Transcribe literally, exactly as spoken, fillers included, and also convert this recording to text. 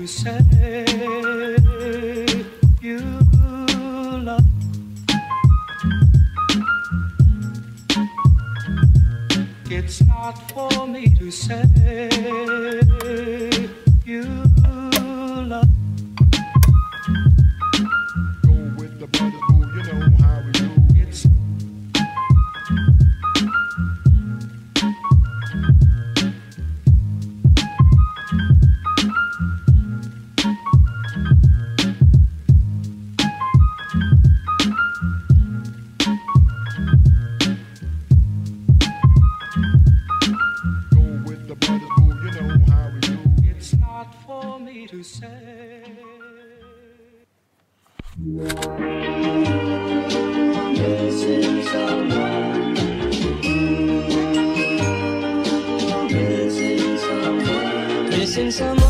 to say you love. It's not for me to say you love. Go with the brothers, boo, you know how we do. It's for me to say. Missing someone. Missing someone. Missing someone.